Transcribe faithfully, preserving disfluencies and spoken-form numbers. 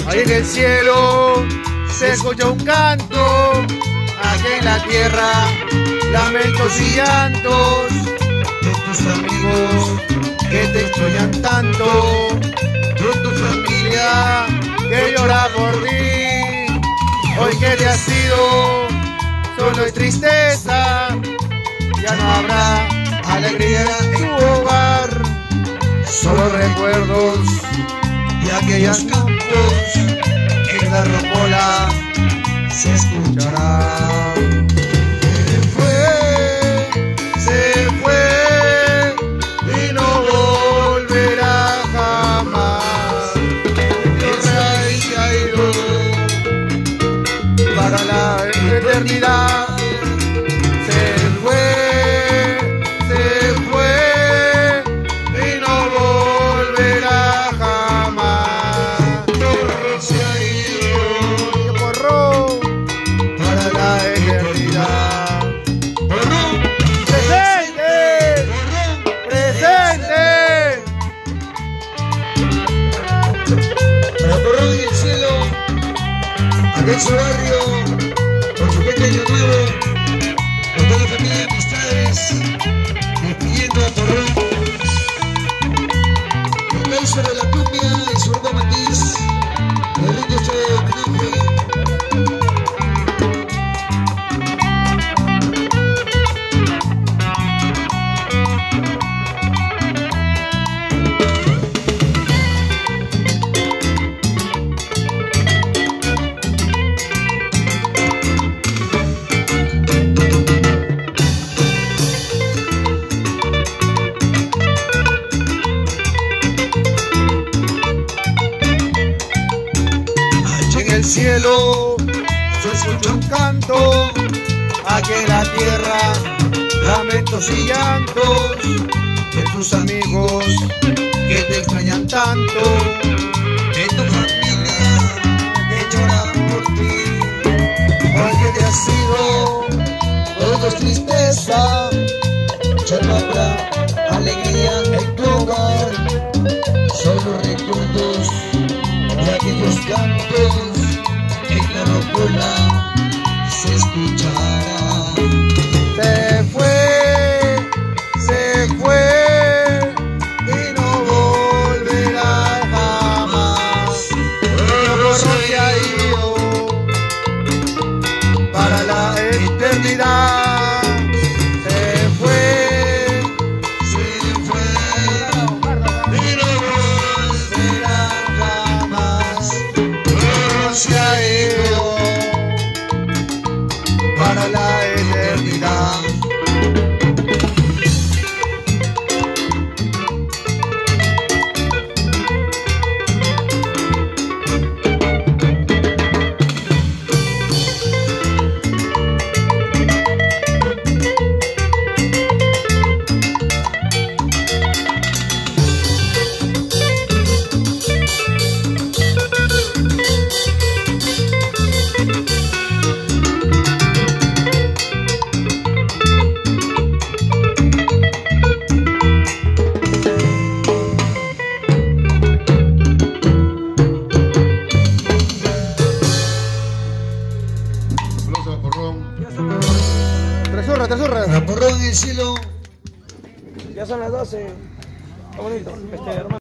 Ahí en el cielo se escucha un canto, aquí en la tierra lamentos y llantos de tus amigos que te extrañan tanto, de tu familia que llora por ti. Hoy que te has ido, solo hay tristeza, ya no habrá alegría en tu hogar, solo recuerdos de aquellos campos, en la rocola se escuchará. Se fue, se fue y no volverá jamás. Dios se ha ido para la eternidad. Se fue, se fue y no volverá jamás. Dios se ha ido, porro, para la eternidad. Porro, presente, presente. Para Porrón y el cielo, aquí en su barrio, con su pequeño nuevo, con toda la familia y amistades, despidiendo a Porrón. El Kaiser de la cumbia y su grupo Matiz, le rinde este homenaje. En el cielo se escucha un canto, aquí en la tierra lamentos y llantos de tus amigos que te extrañan tanto, De tu familia que llora por ti. porque te has ido, todo es tristeza, Ya no habrá alegría en tu hogar, solo recuerdos de aquellos cantos, en la rocola se escuchará. se fue, se fue y no volverá jamás. Porro se ha ido para la eternidad. Se fue, Se fue y no volverá jamás. Porro se ha ido para la eternidad. Tres horas, tres horas. Para Porrón en el cielo. Ya son las doce. Está bonito. Este, hermano.